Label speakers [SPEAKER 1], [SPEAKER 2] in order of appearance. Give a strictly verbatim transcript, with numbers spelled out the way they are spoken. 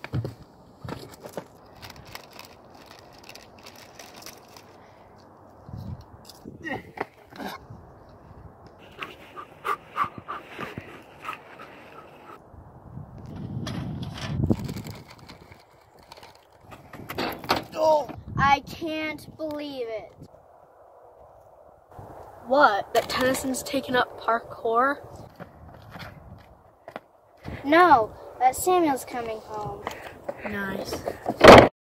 [SPEAKER 1] Oh, I can't believe it.
[SPEAKER 2] What? That Tennyson's taken up parkour?
[SPEAKER 1] No, that Samuel's coming home.
[SPEAKER 2] Nice.